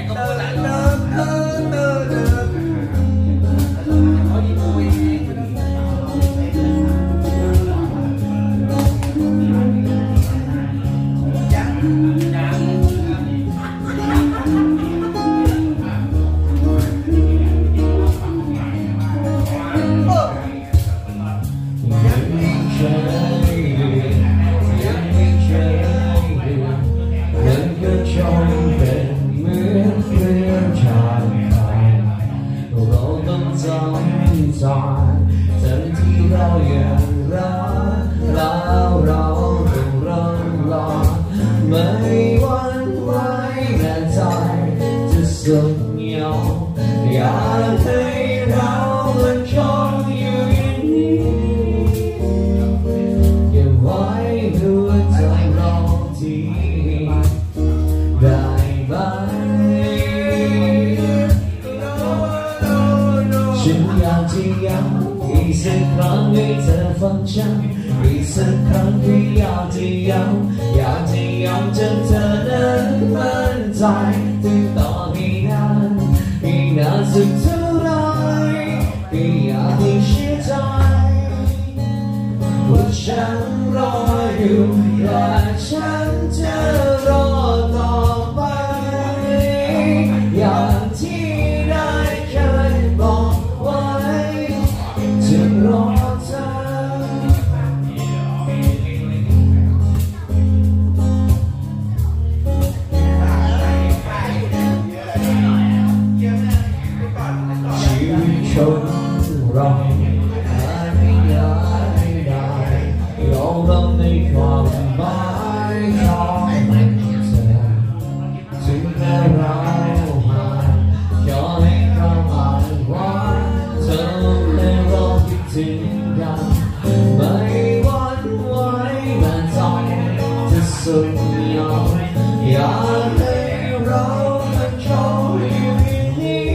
ก็พูดอะไรเขาดีตัวเองทั้งที่เรายังรักแล้วเราต้องรักรอไม่หวั่นไหวแม้ใจจะสุดยอมอยากให้เรามันคงอยู่อย่างนี้เก็บไว้ด้วยใจเราทีได้ไหมฉันอยากจะย้ำอีกสักครั้งให้เธอฟังฉันอีกสักครั้งที่อยากจะย้ำอยากจะย้ำจนเธอนั้นมั่นใจถึงต่อให้นานอีกนานสักเท่าไรก็อยากให้เชื่อใจว่าฉันรออยู่และฉันจะรอต่อไปอย่างที่ได้เคยบอกไว้จะรอเธอชีวิตคนเราไม่ได้ยอมรับในความหมายของมันเธอถึงแม้เราห่างขอให้เขาอ่านว่าเธอและเราคิดถึงกันไม่หวั่นไหวแม้ใจจะสุดยอมอยากให้เรามันคงอยู่อย่างนี้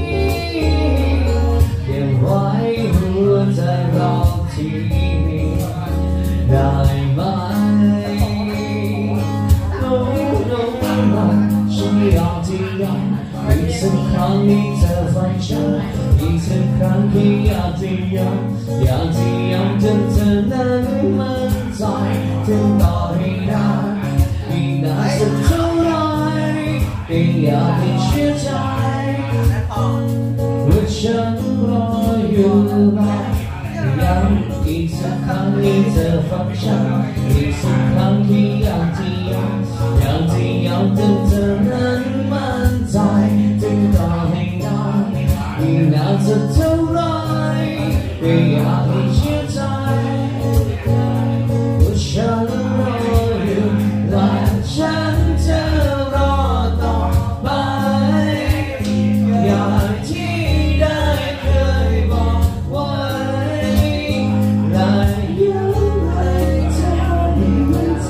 เก็บไว้หัวใจเราที่มีได้ไหมโน้โน้ฉันอยากจะย้ำอีกสักครั้งให้เธอฟังฉันอีกสักครั้งที่อยากจะย้ำอยากจะย้ำจนเธอนั้นมั่นใจถึงต่อให้นานอีกนานสักเท่าไรก็อยากให้เชื่อใจว่าฉันรออยู่และย้ำอีกสักครั้งให้เธอฟังฉันอีกสักครั้งที่อยากจะย้ำอยากจะย้ำจนเธอนั้นมั่นใจถึงต่อให้นานอีกนานสักเท่าไรก็อยากให้เชื่อใจว่าฉันรออยู่และฉันจะรอต่อไปอย่างที่ได้เคยบอกไว้และย้ำให้เธอได้มั่นใจ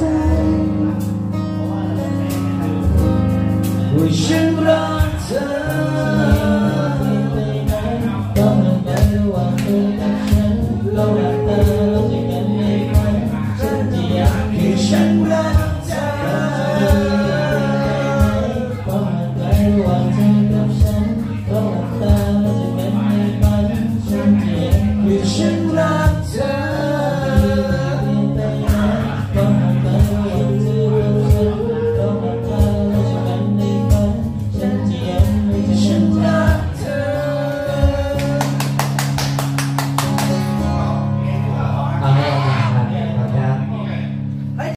ว่าฉันรักเธอก็ไม่ได้ว่าเธอและฉันเรารักเธอจะกันไม่ไหวฉันจะอยากให้ฉันรักเธอก็ไม่ได้ว่าเธอ